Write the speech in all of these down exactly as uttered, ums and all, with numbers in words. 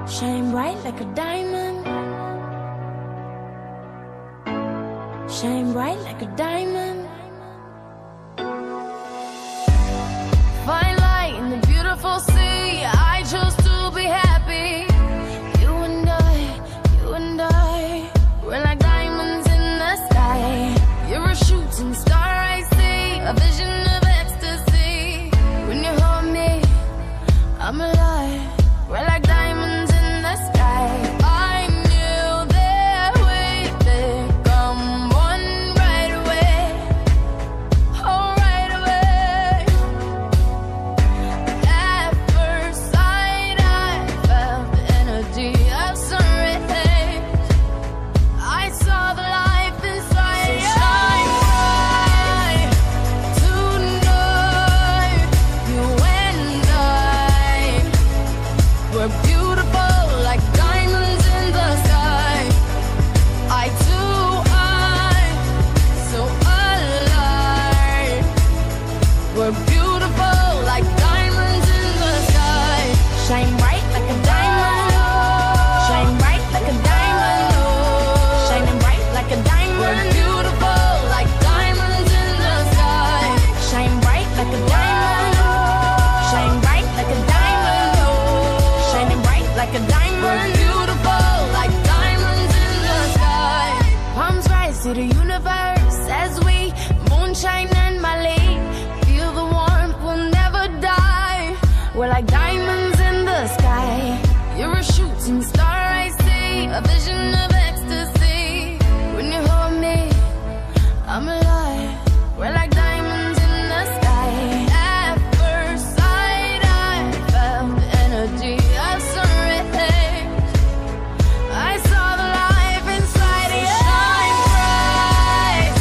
Shine bright like a diamond. Shine bright like a diamond. Find light in the beautiful sea. I chose to be happy. You and I, you and I, we're like diamonds in the sky. You're a shooting star I see, a vision of ecstasy. When you hold me, I'm alive. We're like diamonds in the sky. I knew that we'd become one right away. Oh, right away. At first sight, I felt the energy of sun rays. I saw the life inside you. Shine bright tonight. You and I, we're beautiful. We're beautiful like diamonds in the sky. Shine bright like a diamond. Shine bright like a diamond. Shining bright like a diamond. We're beautiful like diamonds in the sky. Shine bright like a diamond. Shine bright like a diamond. Shining bright like a diamond. We're beautiful like diamonds in the sky. Palms rise to the universe as we moonshine and Malay. We're like diamonds in the sky. You're a shooting star I see, a vision of ecstasy. When you hold me, I'm alive. We're like diamonds in the sky. At first sight, I felt the energy of sun rays. I saw the life inside you. Shine bright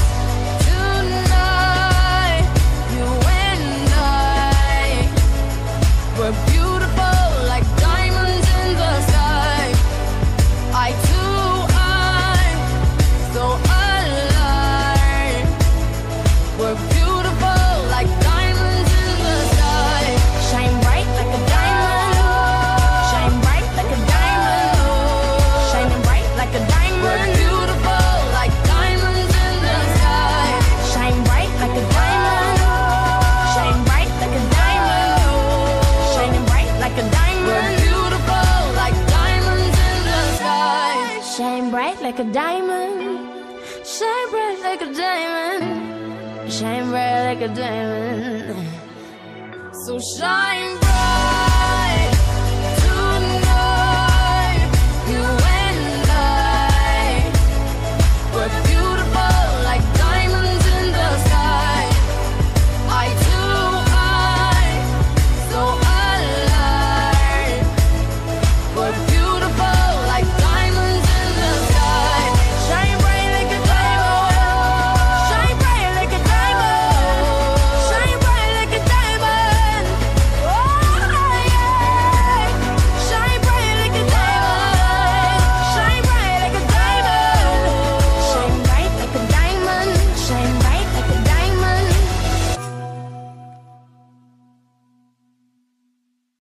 tonight. You and I, we're beautiful like diamonds in the sky. I too, I'm so alive. We're beautiful like diamonds in the sky. Shine bright like a diamond. Shine bright like a diamond. Shining bright like a diamond. We're beautiful like diamonds in the sky. Shine bright like a diamond. Shine bright like a diamond. Shining bright like a diamond. We're beautiful like diamonds in the sky. Shine bright like a diamond. Shine bright like a diamond. Shine bright like a diamond. So shine bright.